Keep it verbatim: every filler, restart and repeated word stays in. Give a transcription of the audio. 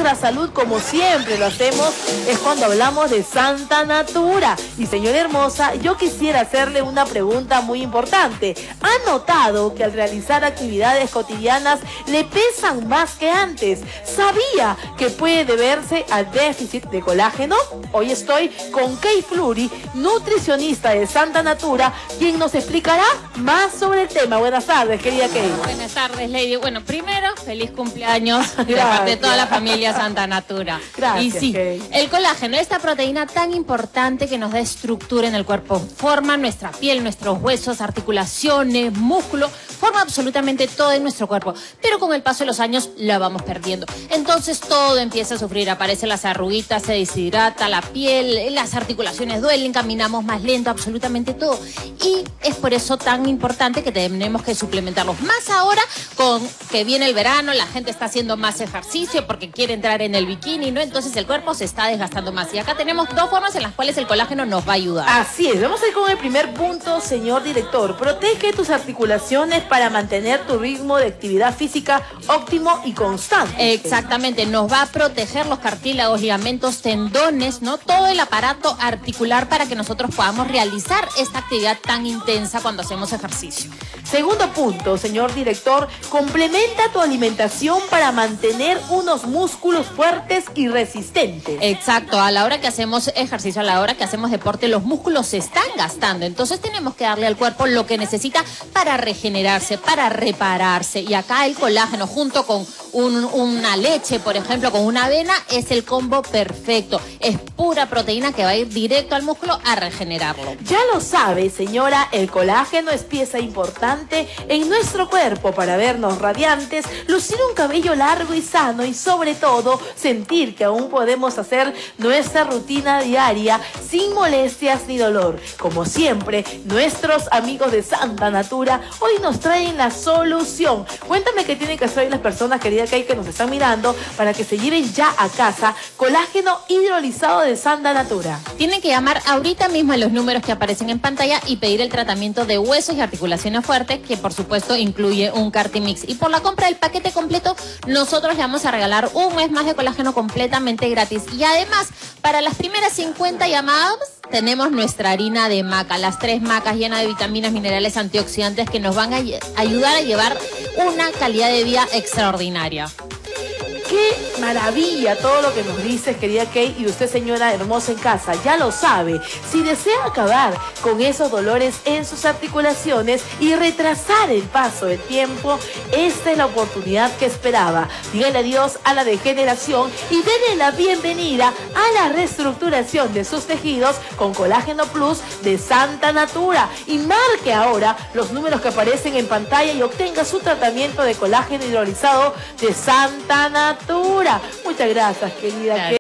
nuestra salud, como siempre lo hacemos, es cuando hablamos de Santa Natura. Y señora hermosa, yo quisiera hacerle una pregunta muy importante. ¿Ha notado que al realizar actividades cotidianas le pesan más que antes? ¿Sabía que puede deberse al déficit de colágeno? Hoy estoy con Kay Fleury, nutricionista de Santa Natura, quien nos explicará más sobre el tema. Buenas tardes, querida Kay. Buenas tardes, Lady. Bueno, primero, feliz cumpleaños de parte de toda la familia Santa Natura. Gracias, y sí, Kay. El colágeno, esta proteína tan importante que nos da estructura en el cuerpo, forma nuestra piel, nuestros huesos, articulaciones, músculo, forma absolutamente todo en nuestro cuerpo, pero con el paso de los años la vamos perdiendo. Entonces todo empieza a sufrir, aparecen las arruguitas, se deshidrata la piel, las articulaciones duelen, caminamos más lento, absolutamente todo. Y es por eso tan importante que tenemos que suplementarlos. Más ahora con que viene el verano, la gente está haciendo más ejercicio porque quiere entrar en el bikini, ¿no? Entonces el cuerpo se está desgastando más. Y acá tenemos dos formas en las cuales el colágeno nos va a ayudar. Así es, vamos a ir con el primer punto, señor director. Protege tus articulaciones para mantener tu ritmo de actividad física óptimo y constante. Exactamente, nos va a proteger los cartílagos, ligamentos, tendones, ¿no? Todo el aparato articular para que nosotros podamos realizar esta actividad tan intensa cuando hacemos ejercicio. Segundo punto, señor director, complementa tu alimentación para mantener unos músculos fuertes y resistentes. Exacto, a la hora que hacemos ejercicio, a la hora que hacemos deporte, los músculos se están gastando. Entonces tenemos que darle al cuerpo lo que necesita para regenerarse, para repararse. Y acá el colágeno junto con un, una leche, por ejemplo, con una avena, es el combo perfecto. Es pura proteína que va a ir directo al músculo a regenerarlo. Ya lo sabe, señora, el colágeno es pieza importante en nuestro cuerpo para vernos radiantes, lucir un cabello largo y sano y sobre todo sentir que aún podemos hacer nuestra rutina diaria sin molestias ni dolor. Como siempre, nuestros amigos de Santa Natura hoy nos traen la solución. Cuéntame qué tienen que hacer las personas, querida Kay, que nos están mirando para que se lleven ya a casa colágeno hidrolizado de Santa Natura. Tienen que llamar ahorita mismo a los números que aparecen en pantalla y pedir el tratamiento de huesos y articulaciones fuertes, que por supuesto incluye un Cartimix. Y por la compra del paquete completo, nosotros le vamos a regalar un mes más de colágeno completamente gratis. Y además, para las primeras cincuenta llamadas, tenemos nuestra harina de maca, las tres macas llenas de vitaminas, minerales, antioxidantes que nos van a ayudar a llevar una calidad de vida extraordinaria. ¡Qué maravilla todo lo que nos dices, querida Kay! Y usted, señora hermosa en casa, ya lo sabe. Si desea acabar con esos dolores en sus articulaciones y retrasar el paso del tiempo, esta es la oportunidad que esperaba. Dígale adiós a la degeneración y denle la bienvenida a la reestructuración de sus tejidos con Colágeno Plus de Santa Natura. Y marque ahora los números que aparecen en pantalla y obtenga su tratamiento de colágeno hidrolizado de Santa Natura. Muchas gracias, querida Kay.